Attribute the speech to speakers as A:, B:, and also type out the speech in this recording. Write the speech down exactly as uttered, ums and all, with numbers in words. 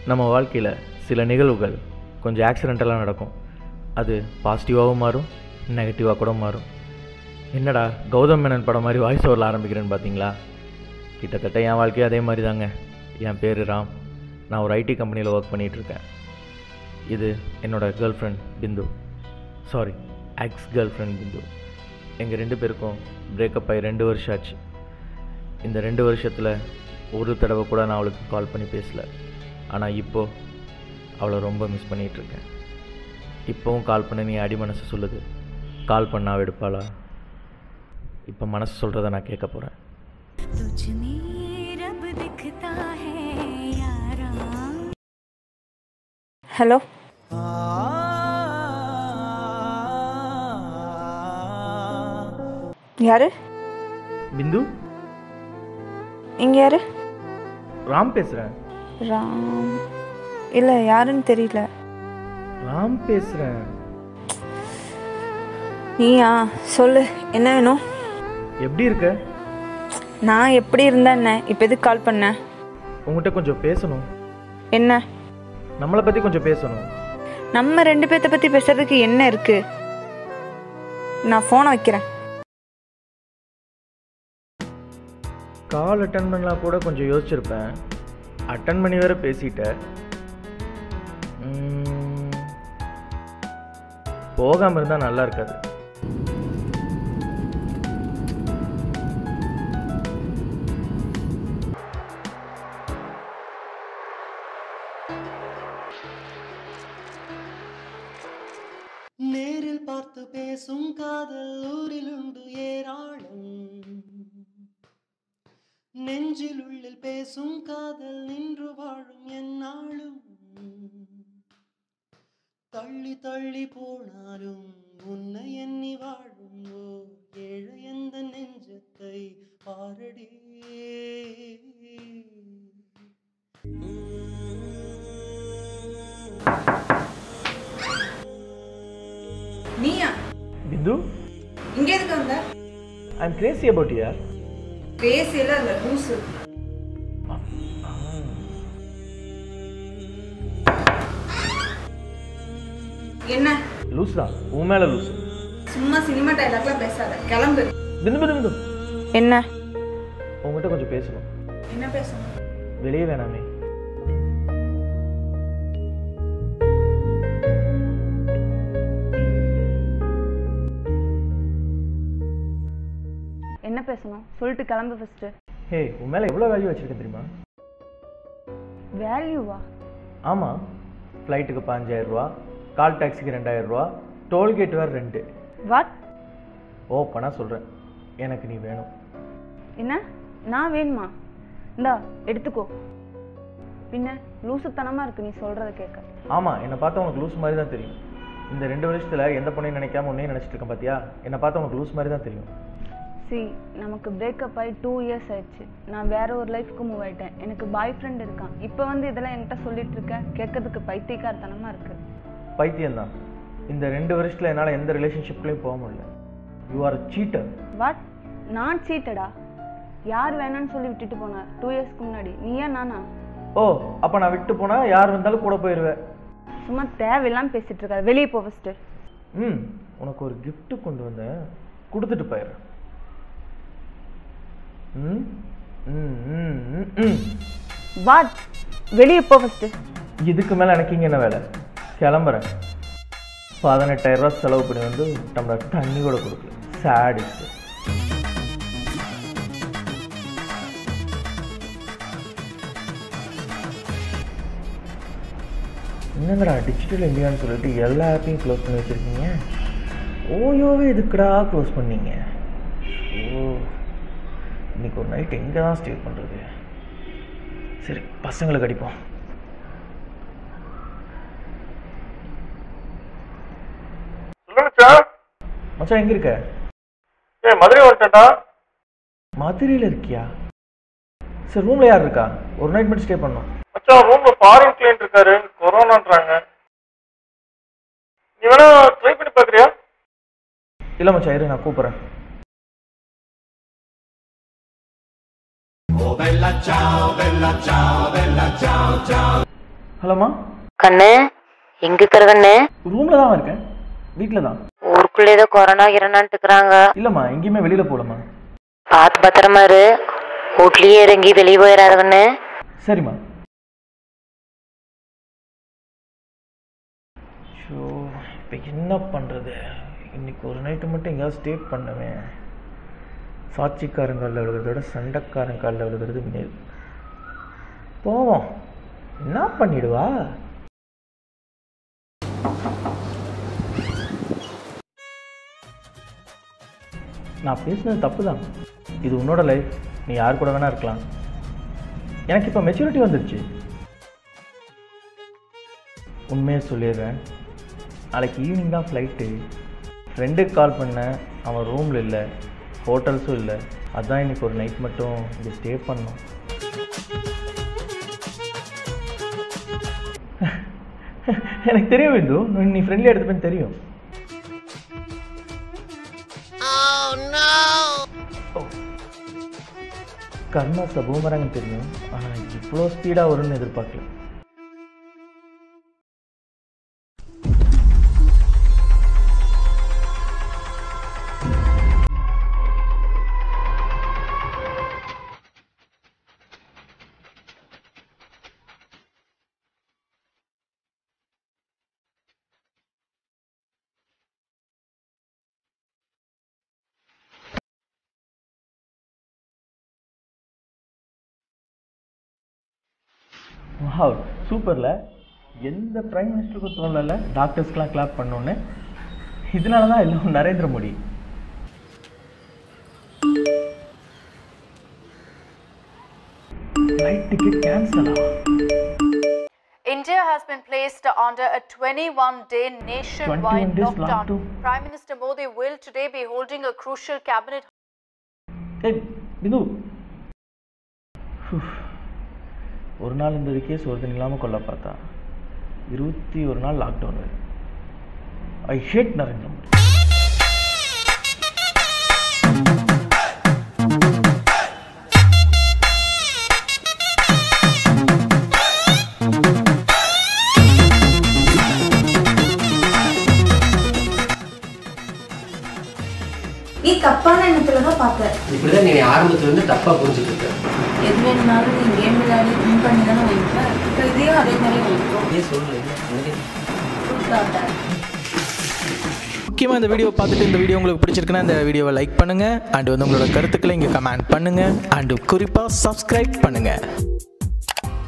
A: நம்ம வாழ்க்கையில் சில நிகழ்வுகள் கொஞ்சம் ஆக்சிடென்டலாக நடக்கும். அது பாசிட்டிவாகவும் மாறும், நெகட்டிவாக கூட மாறும். என்னடா கௌதம் மேனன் படம் மாதிரி வாய்ஸ் ஓவரில் ஆரம்பிக்கிறேன்னு பார்த்தீங்களா? கிட்டத்தட்ட என் வாழ்க்கையும் அதே மாதிரி தாங்க. என் பேர் ராம். நான் ஒரு ஐடி கம்பெனியில் ஒர்க் பண்ணிகிட்ருக்கேன். இது என்னோடய girlfriend Bindu, sorry ex girlfriend Bindu. எங்கள் ரெண்டு பேருக்கும் பிரேக்கப் ஆகி ரெண்டு வருஷம் ஆச்சு. இந்த ரெண்டு வருஷத்தில் ஒரு தடவை கூட நான் அவளுக்கு கால் பண்ணி பேசலை. ஆனால் இப்போது அவளை ரொம்ப மிஸ் பண்ணிகிட்ருக்கேன். இப்போவும் கால் பண்ண நீ அடி மனசு சொல்லுது. கால் பண்ண அவள் எடுப்பாளா? இப்போ மனசு சொல்கிறத நான் கேட்க போகிறேன்.
B: ஹலோ, யாரு?
A: பிந்து.
B: இங்கே யாரு?
A: ராம் பேசுகிறேன்.
B: ராம் இல்லை, யாருன்னு தெரியல.
A: ராம் பேசுகிறேன்.
B: நீயா? சொல்லு, என்ன வேணும்?
A: எப்படி இருக்க?
B: நான் எப்படி இருந்தேன் என்ன? இப்போ எதுக்கு கால் பண்ண?
A: உங்கள்கிட்ட கொஞ்சம் பேசணும்.
B: என்ன?
A: நம்மளை பற்றி கொஞ்சம் பேசணும்.
B: நம்ம ரெண்டு பேர்த்த பற்றி பேசுறதுக்கு என்ன இருக்கு? நான் ஃபோனை வைக்கிறேன்.
A: கால் அட்டன் பண்ணலாம் கூட கொஞ்சம் யோசிச்சிருப்பேன். அட்டன் பண்ணி வேற பேசிட்டேன். போகாமல் இருந்தால் நல்லா இருக்காது.
C: நேரில் பார்த்து பேசும் காதல் ஊரில் உண்டு ஏராளம். நெஞ்சில் உள்ளில் பேசும் காதல் நின்று வாழும் என்னாலும். தள்ளி தள்ளி போனாலும் உன்னை எண்ணி வாழும் ஓர் ஏழை எந்த நெஞ்சத்தை பாரடி.
B: நீயா?
A: பிந்து,
B: இங்கே எதுக்கு வந்த?
A: I am crazy about you.
B: பேசல இல்ல லூசு. என்ன
A: லூஸ் தான், உன் மேல லூஸ்.
B: சும்மா சினிமா டைலாக்லாம் பேசாத, கிளம்பு.
A: பிந்து பிந்து பிந்து.
B: என்ன?
A: உங்ககிட்ட கொஞ்சம் பேசணும்.
B: என்ன பேசணும்?
A: வெளியே வேணாமே.
B: என்ன பேசணும்? சொல்லிட்டு கிளம்பு ஃபர்ஸ்ட்.
A: ஹே, உன் மேல எவ்வளவு வேல்யூ வச்சிருக்கேன் தெரியுமா?
B: வேல்யூவா?
A: ஆமா, ஃப்ளைட்டுக்கு பாஞ்சாயிரம் ரூபா, கால் டாக்ஸிக்கு ரெண்டாயிரம் ரூபா, டோல்கேட் வேறு ரெண்டு.
B: வாட்?
A: ஓப்பனா சொல்கிறேன், எனக்கு நீ வேணும்.
B: என்ன? நான் வேணுமா? இந்தா எடுத்துக்கோ. பின்ன லூசுத்தனமாக இருக்கு நீ சொல்கிறத கேட்க.
A: ஆமாம், என்னை பார்த்தா உனக்கு லூஸ் மாதிரி தான் தெரியும். இந்த ரெண்டு வருஷத்தில் எந்த பொண்ணையும் நினைக்காம ஒன்றையும் நினச்சிட்டு இருக்கேன் பார்த்தியா? என்னை பார்த்தா உனக்கு லூஸ் மாதிரி தான் தெரியும்.
B: சி, நமக்கு பிரேக்கப் ஆகி டூ இயர்ஸ் ஆயிடுச்சு. நான் வேற ஒரு லைஃப்க்கு மூவ் ஆகிட்டேன். எனக்கு பாய் ஃப்ரெண்ட் இருக்கான். இப்போ வந்து இதெல்லாம் என்கிட்ட சொல்லிட்டு இருக்கேன். கேட்கறதுக்கு பைத்தியக்காரத்தனமாக இருக்கு.
A: பைத்தியம்தான். இந்த ரெண்டு வருஷத்தில் என்னால் எந்த ரிலேஷன்ஷிப்லேயும் போக முடியல. You are cheater.
B: வாட்? நான் சீட்டடா? யார் வேணான்னு சொல்லி விட்டுட்டு போனா டூ இயர்ஸ்க்கு முன்னாடி? நீயா நானா?
A: ஓ, அப்போ நான் விட்டு போனால் யார் வந்தாலும் கூட போயிடுவேன்.
B: சும்மா தேவையில்லாமல் பேசிட்டு இருக்காது. வெளியே போ ஃபஸ்ட்டு.
A: ம், உனக்கு ஒரு கிஃப்ட் கொண்டு வந்தேன், கொடுத்துட்டு போயிடுறேன். ம் ம் ம் ம்
B: வாட்? வெளியே போ ஃபஸ்ட்டு.
A: இதுக்கு மேலே எனக்கு இங்கே என்ன வேலை? கிளம்புறேன். பதினெட்டாயிரம் ரூபா செலவு பண்ணி வந்து டம்ளர் தண்ணி கூட கொடுக்கல. சாடிஸ்ட். என்னங்கடா டிஜிட்டல் இந்தியான்னு சொல்லிட்டு எல்லா ஆப்பையும் க்ளோஸ் பண்ணி வச்சுருக்கீங்க? ஓயோவே எதுக்குடா க்ளோஸ் பண்ணீங்க? ஓ, இன்னைக்கு ஒரு நைட் எங்கே தான் ஸ்டே பண்ணுறது? சரி, பசங்களுக்கு அடிப்போம். மச்சான், எங்க இருக்க?
D: ஏ, மதுரை வந்துட்டா.
A: மதுரையில் இருக்கியா? சரி, ரூம்ல யார் இருக்கா? ஒரு நைட் மட்டும் ஸ்டே பண்ணோம்.
D: மச்சான், ரூம்ல ஃபாரின் கிளையண்ட் இருக்காரு, கொரோனான்றாங்க. நீ வேணா ட்ரை பண்ணி பாக்குறியா?
A: இல்லை மச்சான், இரு, நான் கூப்பிட்றேன்.
E: Oh bella ciao, bella ciao, bella ciao, ciao.
A: ஹலோம்மா.
E: கண்ணு எங்க இருக்கிற கண்ணு?
A: ரூமில் தான் இருக்கேன், வீட்டில் தான்.
E: ஊருக்குள்ள ஏதோ கொரோனா கிரணான்ட்டு இருக்கிறாங்க.
A: இல்லைம்மா, எங்கேயுமே வெளியில் போகலம்மா.
E: பார்த்து பத்திரமா இரு, வீட்லயே இறங்கி வெளியே போயிடாத கண்ணு.
A: சரிம்மா. ஷோ, இப்போ என்ன பண்ணுறது? இன்னைக்கு ஒரு நைட்டு மட்டும் எங்கேயாவது ஸ்டே பண்ணுவேன். சாட்சிக்காரங்காலில் விழுகிறத விட சண்டைக்காரங்காலில் விழுகிறது மேல். போவோம், என்ன பண்ணிடுவா? நான் பேசுனது தப்பு தான். இது உன்னோட லைஃப், நீ யார் கூட வேணா இருக்கலாம். எனக்கு இப்போ மெச்சூரிட்டி வந்துடுச்சு. உண்மையை சொல்லிடுறேன், நாளைக்கு ஈவினிங் தான் ஃப்ளைட்டு. ஃப்ரெண்டுக்கு கால் பண்ணேன், அவன் ரூமில் இல்லை, ஹோட்டல்ஸும் இல்லை. அதான் இன்னைக்கு ஒரு நைட் மட்டும் இங்கே ஸ்டே பண்ணோம். எனக்கு தெரியும் இந்து, நீ ஃப்ரெண்ட்லி எடுத்துப்பேன்னு தெரியும். கர்மா பூமராங்க தெரியும், ஆனால் இவ்வளோ ஸ்பீடாக வரும்னு எதிர்பார்க்கல. வாவ், சூப்பரில். எந்த பிரைம் மினிஸ்டருக்கும் தோணல டாக்டர்ஸ்க்கெலாம் கிளாப் பண்ணோன்னு. இதனால தான் எல்லாம் நரேந்திர மோடி. ஃப்ளைட் டிக்கெட் கேன்சலா?
F: India has been placed under a twenty-one day nationwide lockdown. lockdown. Prime Minister Modi will today be holding a crucial cabinet.
A: Hey, Bindu. ஒரு நாள் இந்த கேஸ் ஒருத்தன் இல்லாமல் கொல்ல பார்த்தா இருபத்தி ஒரு நாள் lockdown. I hate Narendra Modi.
G: நீ தப்பான எண்ணத்துல தான் பார்த்த.
H: இப்படிதான் நீ ஆரம்பத்துல இருந்து தப்பா புரிஞ்சுட்டு இருக்க.
G: எது வேணும்னாலும் நீ கேம் விளையாடி வின் பண்ணி தானே வைப்ப. இப்போ இதையும் அதே மாதிரி வைப்போம்.
H: ஏன் சொல்லல?
A: முக்கியமாக இந்த வீடியோ பார்த்துட்டு இந்த வீடியோ உங்களுக்கு பிடிச்சிருக்குன்னா இந்த வீடியோவை லைக் பண்ணுங்கள். அண்ட் வந்து உங்களோட கருத்துக்களை இங்கே கமெண்ட் பண்ணுங்கள். அண்டு குறிப்பாக சப்ஸ்கிரைப் பண்ணுங்கள்.